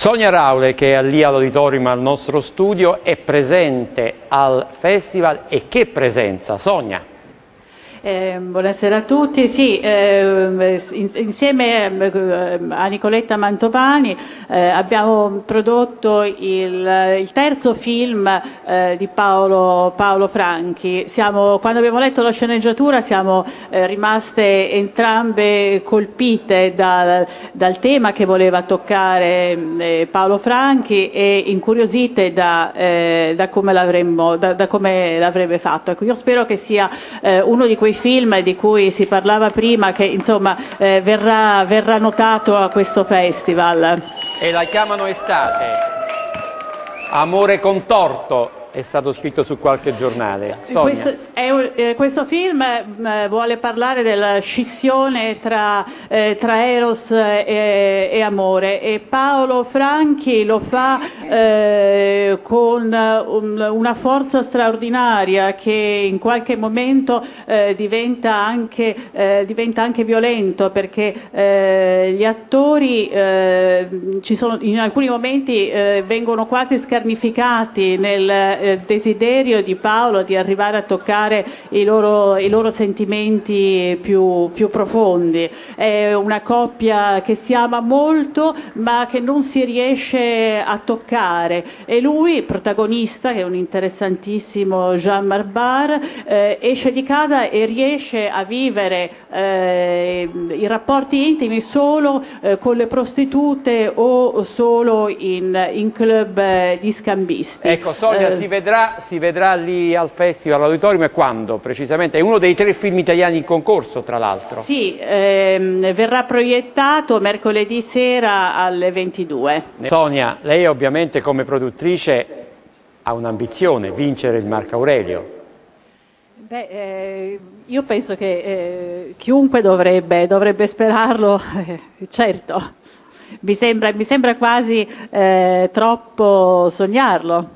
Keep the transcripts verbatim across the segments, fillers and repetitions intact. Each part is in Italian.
Sonia Raule, che è lì all'auditorium al nostro studio, è presente al festival. E che presenza, Sonia! Eh, buonasera a tutti. Sì, eh, insieme a Nicoletta Mantovani eh, abbiamo prodotto il, il terzo film eh, di Paolo, Paolo Franchi. Siamo, quando abbiamo letto la sceneggiatura siamo eh, rimaste entrambe colpite dal, dal tema che voleva toccare eh, Paolo Franchi e incuriosite da, eh, da come l'avremmo, da, da come l'avrebbe fatto. Ecco, io spero che sia eh, uno di quei film di cui si parlava prima, che insomma eh, verrà, verrà notato a questo festival. E la chiamano estate. Amore contorto è stato scritto su qualche giornale. Questo, è, eh, questo film eh, vuole parlare della scissione tra, eh, tra Eros e, e amore, e Paolo Franchi lo fa eh, con un, una forza straordinaria che in qualche momento eh, diventa, anche, eh, diventa anche violento, perché eh, gli attori eh, ci sono, in alcuni momenti eh, vengono quasi scarnificati nel desiderio di Paolo di arrivare a toccare i loro, i loro sentimenti più, più profondi. È una coppia che si ama molto ma che non si riesce a toccare, e lui, protagonista, che è un interessantissimo Jean Marbar, eh, esce di casa e riesce a vivere eh, i rapporti intimi solo eh, con le prostitute o solo in, in club eh, di scambisti. Ecco, Sonia, eh, si vedrà Si vedrà lì al festival, all'auditorium, e quando precisamente? È uno dei tre film italiani in concorso, tra l'altro. Sì, ehm, verrà proiettato mercoledì sera alle ventidue. Sonia, lei ovviamente come produttrice ha un'ambizione: vincere il Marco Aurelio. Beh, eh, io penso che eh, chiunque dovrebbe, dovrebbe sperarlo, eh, certo. Mi sembra, mi sembra quasi eh, troppo sognarlo.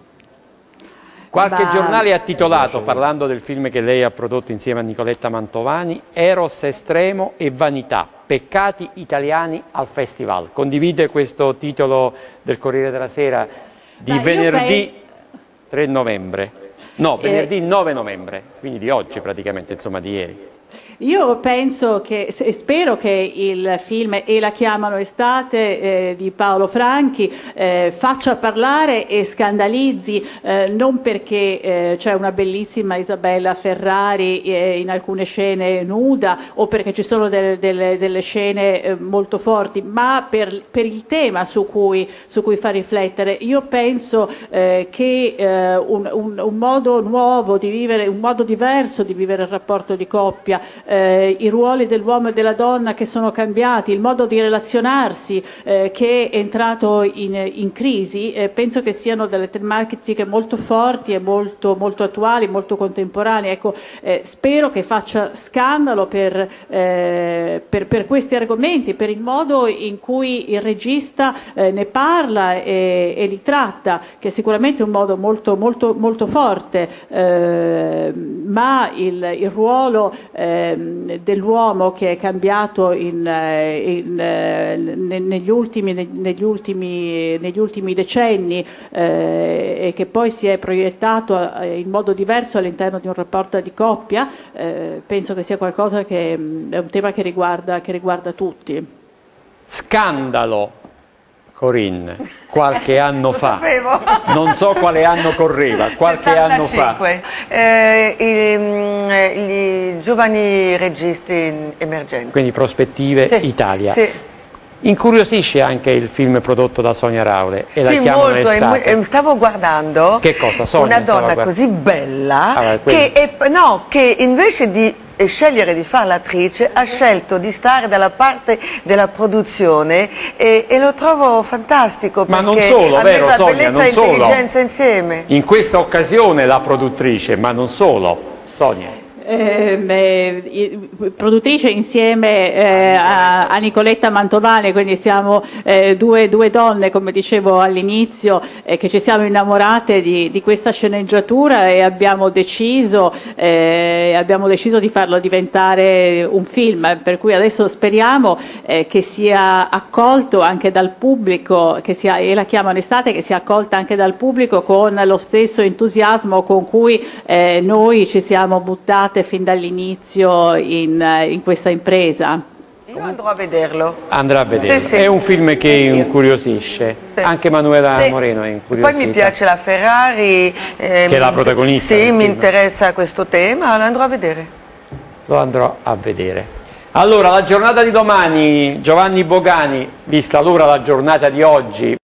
Qualche Ma... giornale ha titolato, parlando del film che lei ha prodotto insieme a Nicoletta Mantovani, Eros estremo e vanità, peccati italiani al festival. Condivide questo titolo del Corriere della Sera di Ma venerdì pe... tre novembre? No, venerdì eh... nove novembre, quindi di oggi praticamente, insomma di ieri. Io penso che, e spero che il film E la chiamano estate eh, di Paolo Franchi eh, faccia parlare e scandalizzi, eh, non perché eh, c'è una bellissima Isabella Ferrari eh, in alcune scene nuda, o perché ci sono delle, delle, delle scene eh, molto forti, ma per, per il tema su cui, su cui fa riflettere. Io penso eh, che eh, un, un, un modo nuovo di vivere, un modo diverso di vivere il rapporto di coppia, Eh, i ruoli dell'uomo e della donna che sono cambiati, il modo di relazionarsi eh, che è entrato in, in crisi, eh, penso che siano delle tematiche molto forti e molto, molto attuali, molto contemporanee. Ecco, eh, spero che faccia scandalo per, eh, per, per questi argomenti, per il modo in cui il regista eh, ne parla e, e li tratta, che è sicuramente un modo molto, molto, molto forte, eh, ma il, il ruolo eh, dell'uomo che è cambiato in, in, negli, ultimi, negli, ultimi, negli ultimi decenni eh, e che poi si è proiettato in modo diverso all'interno di un rapporto di coppia, eh, penso che sia qualcosa che è un tema che riguarda, che riguarda tutti. Scandalo, Corinne, qualche anno fa, sapevo. Non so quale anno correva, qualche settantacinque. anno fa. Eh, i, i giovani registi emergenti. Quindi Prospettive sì, Italia. Sì. Incuriosisce anche il film prodotto da Sonia Raule. E sì, la molto. E stavo guardando che cosa, Sonia, una donna così bella allora, che, è, no, che invece di e scegliere di fare l'attrice ha scelto di stare dalla parte della produzione, e, e lo trovo fantastico, ma perché non solo, ha vero, messo Sonia, bellezza non e solo. intelligenza insieme. In questa occasione la produttrice, ma non solo, Sonia. Eh, eh, produttrice insieme eh, a, a Nicoletta Mantovani, quindi siamo eh, due, due donne, come dicevo all'inizio, eh, che ci siamo innamorate di, di questa sceneggiatura e abbiamo deciso, eh, abbiamo deciso di farlo diventare un film, per cui adesso speriamo eh, che sia accolto anche dal pubblico, che sia, e la chiamano estate, che sia accolta anche dal pubblico con lo stesso entusiasmo con cui eh, noi ci siamo buttati fin dall'inizio in, in questa impresa. Io andrò a vederlo. Andrà a vederlo. Sì, sì. È un film che incuriosisce. Sì. Anche Manuela Sì. Moreno è incuriosita. Poi mi piace la Ferrari. Eh, Che è la protagonista Sì, del mi film. interessa questo tema, lo andrò a vedere. Lo andrò a vedere. Allora, la giornata di domani, Giovanni Bogani, vista l'ora la giornata di oggi,